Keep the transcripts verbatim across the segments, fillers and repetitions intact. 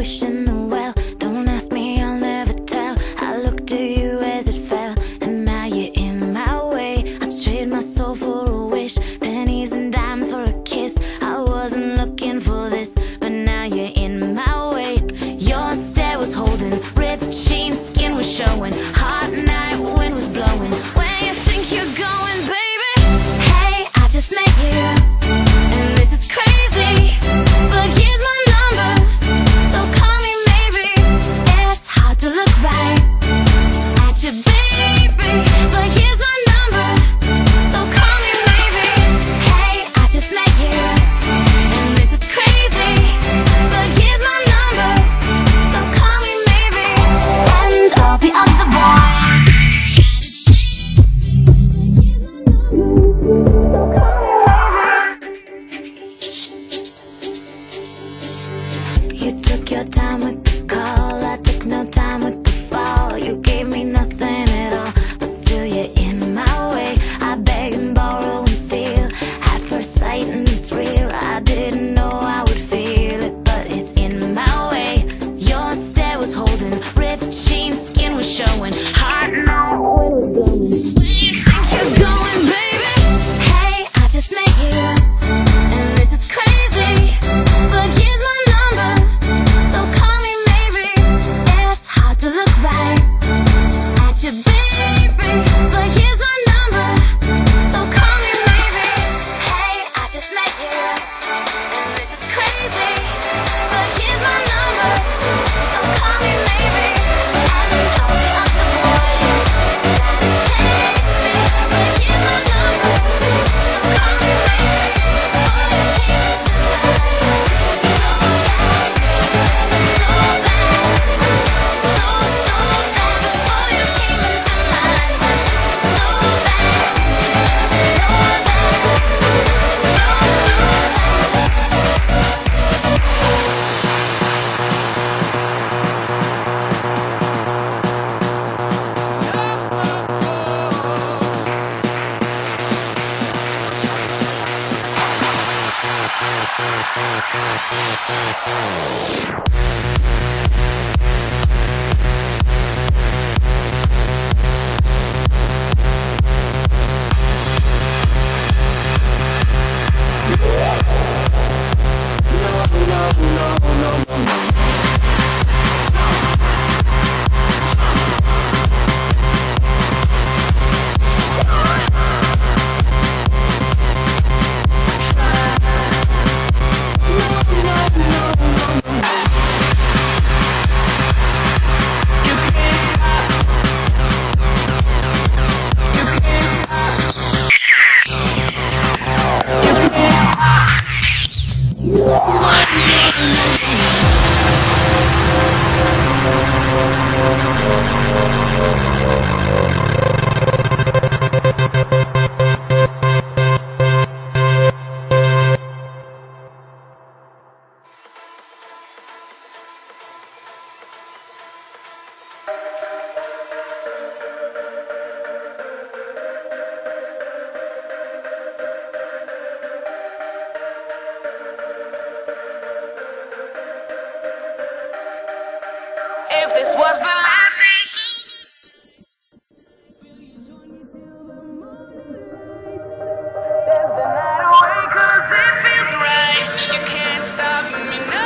fish in the well. Don't ask me, I'll never tell. I looked at you as it fell, and now you're in my way. I trade my soul for a wish, pennies and dimes for a kiss. I wasn't looking for this, but now you're in my way. Your stare was holding, ripped jeans, skin was showing. Hot night, wind was blowing. Where you think you're going, baby? Hey, I just met you, and this is crazy, but here's my number, so call me maybe. It's hard to look right at you, baby, but here's my number, so call me maybe. Hey, I just met you, and this is crazy, but here's my number, so call me maybe. And all the other boys try to chase, but here's my number, so call me maybe. You took your time with the call, I took no time with the fall. You gave me nothing at all, but still you're in my way. I beg and borrow and steal at first sight, and it's real. I didn't know I would feel it, but it's in my way. Your stare was holding, ripped jeans, skin was showing. Heart no, wind was blowing. Where you think you're going, baby? Hey, I just met you, and this is crazy, but here's my number, so call me maybe. It's hard to look right at you, baby, but here's my number, so call me maybe. Hey, I just met you, and this is crazy, but here's my number, so call me maybe. And all the other boys try to chase me, but here's my number, so call me maybe. Oh, you came into my life so bad, so bad, so, so bad. Before you came into my life, so bad, so if this was the last thing, there's the night away, 'cause it feels right. You can't stop me, no.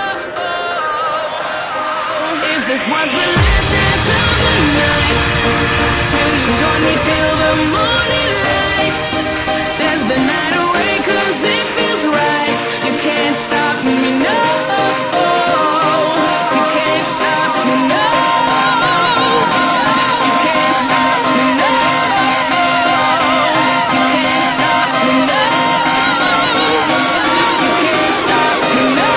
If this was the last dance of the night, will you join me till the morning light? There's the night away, 'cause it feels right. You can't stop me, no. You can't stop me, no. You can't stop me, no. You can't stop me, no. You can't stop me, no.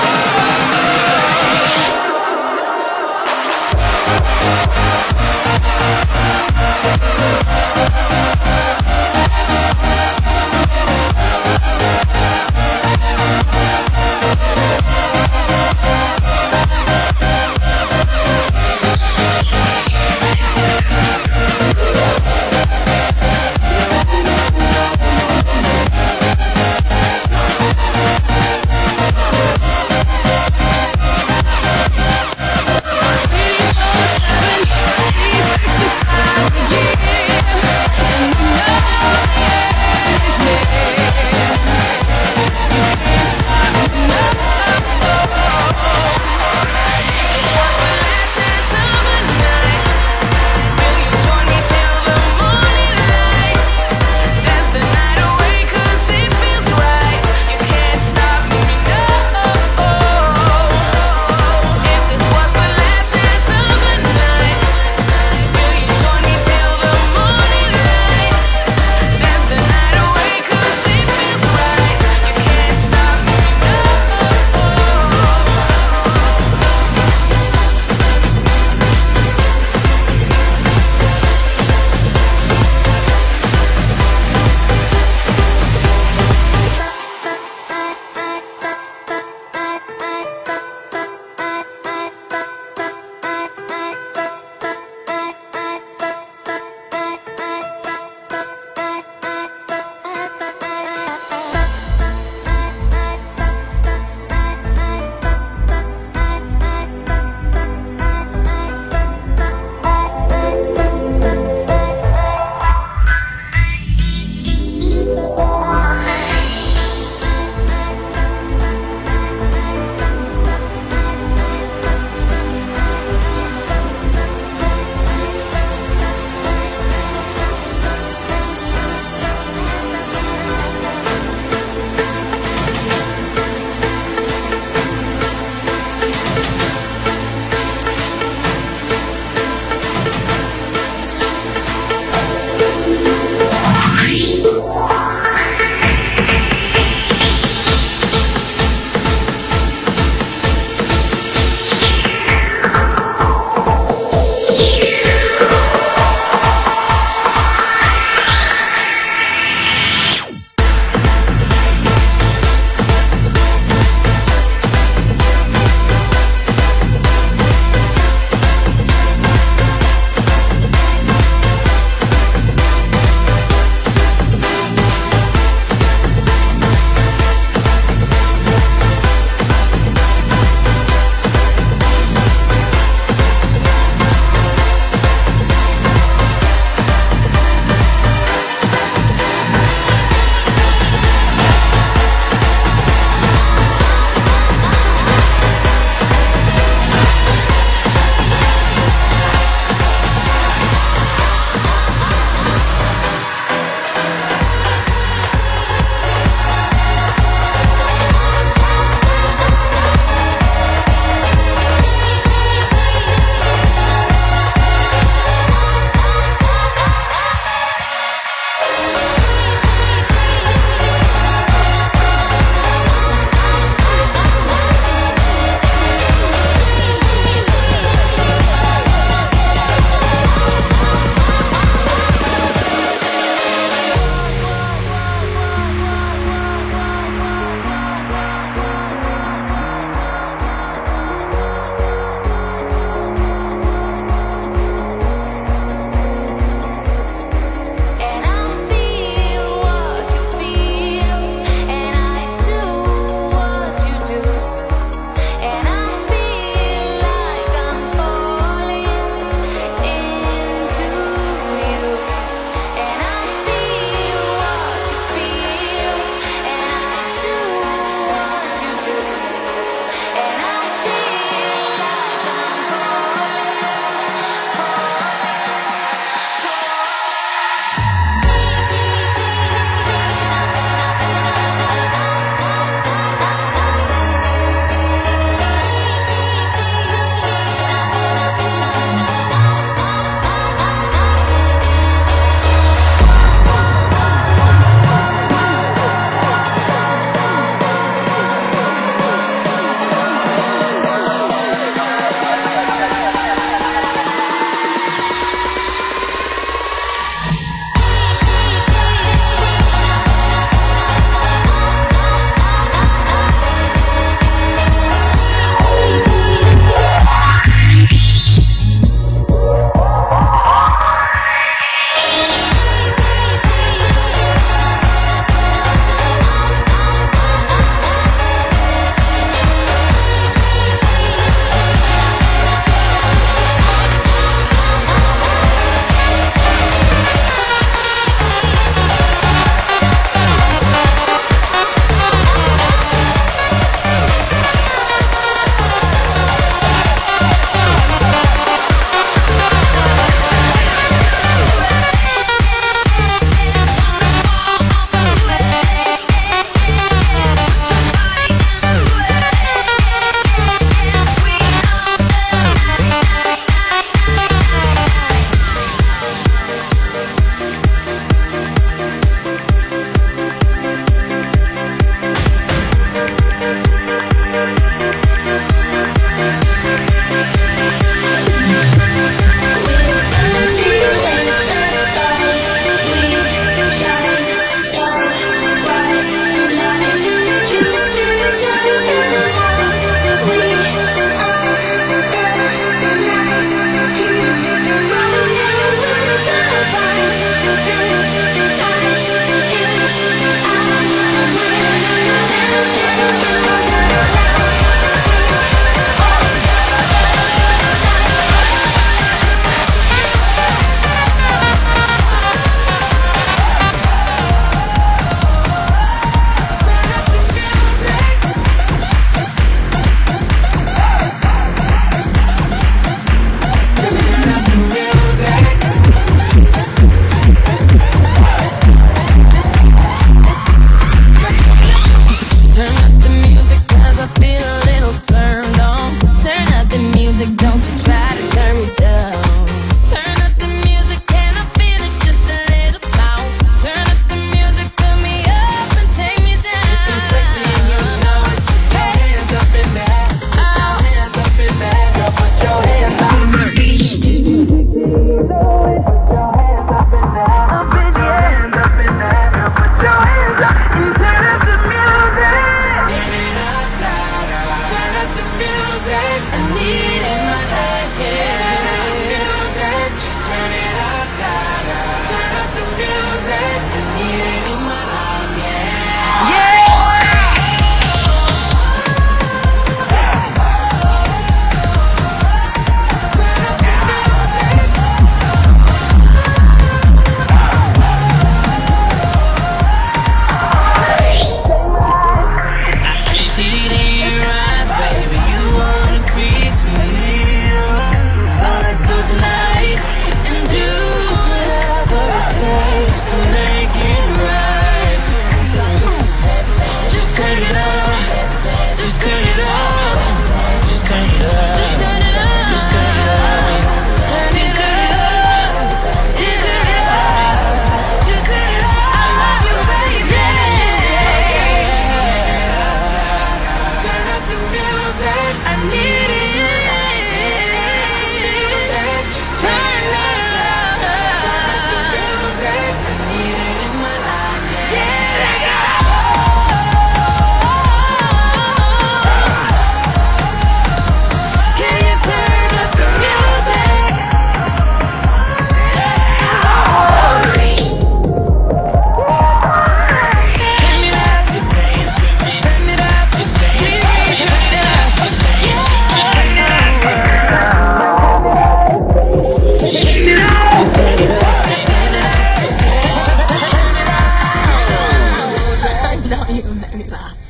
pas.